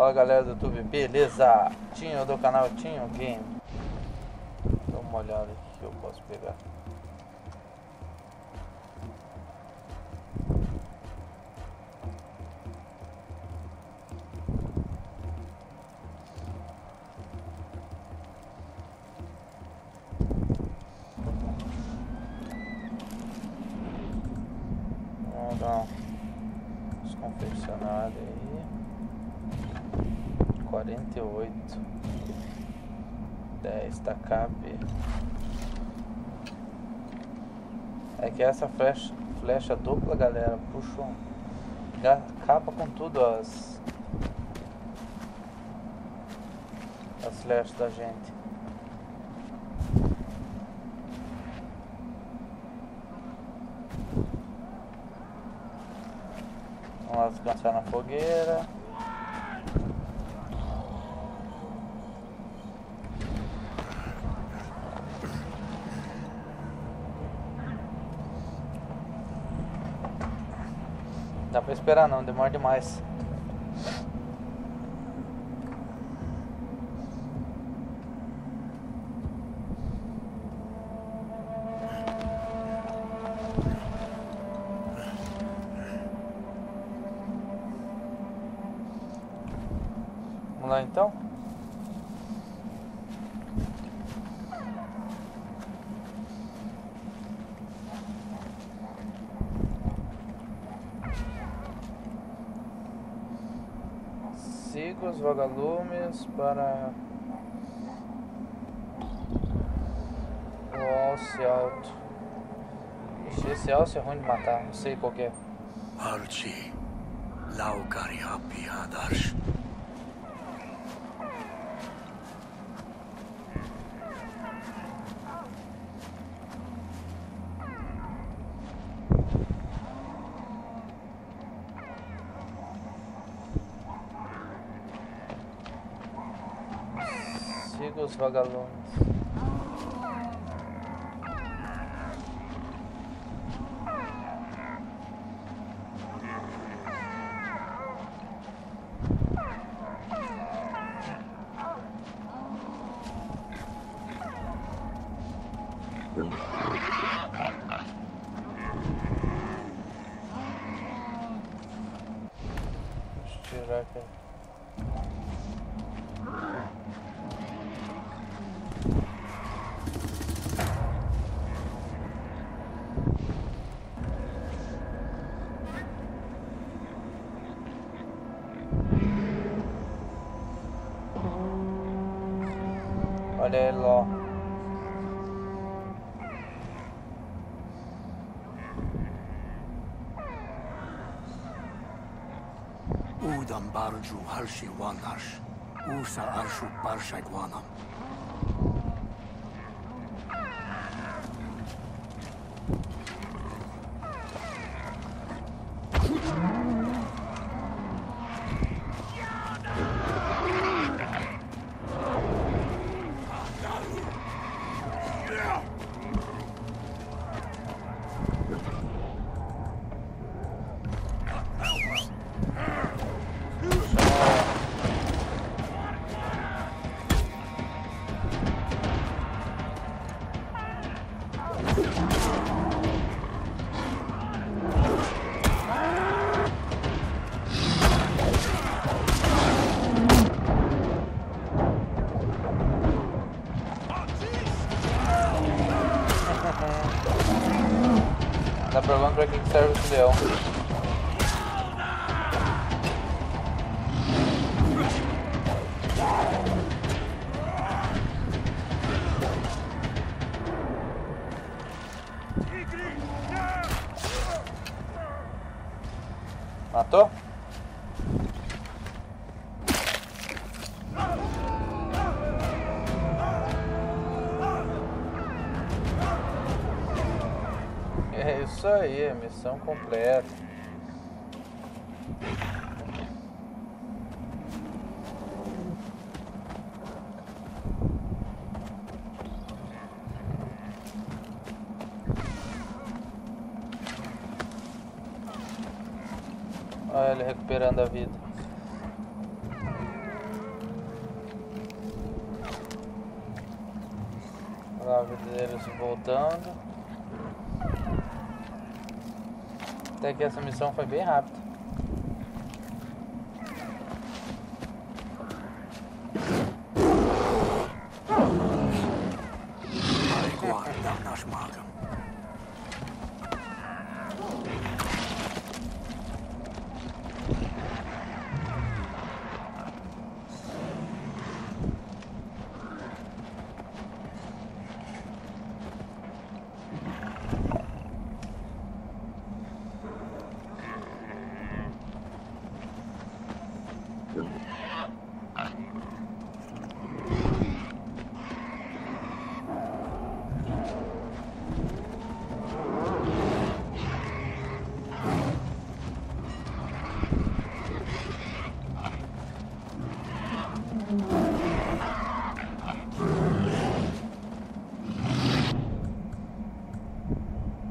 Fala galera do YouTube, beleza? Tinho do canal Tinho Game. Dá uma olhada aqui que eu posso pegar. Vamos dar uns confeccionados aí. 48 10 tacape. É que essa flecha dupla, galera, puxa, acaba com tudo as flechas da gente. Vamos lá descansar na fogueira. Dá pra esperar não, demora demais. Vamos lá então? Siga os vagalumes para o alce alto. Ixi, esse alce é ruim de matar, não sei qual que é. Archie, Laukari Happy Adarsh. Siga os vagalumes. Deixa eu tirar aqui. Olha ele lá. Udam Barju Harshi Wanarsh. Usa Arshu Barshak Wanam. Dá problema pra quem serve esse leão. Matou? É isso aí, missão completa. Olha ele recuperando a vida. Lá eles voltando. Até que essa missão foi bem rápida.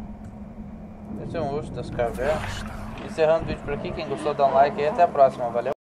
Esse é um urso das cavernas. Encerrando o vídeo por aqui. Quem gostou, dá um like e até a próxima. Valeu!